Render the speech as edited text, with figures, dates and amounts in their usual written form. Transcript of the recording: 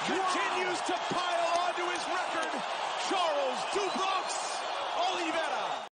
continues to pile onto his record. Charles Dubois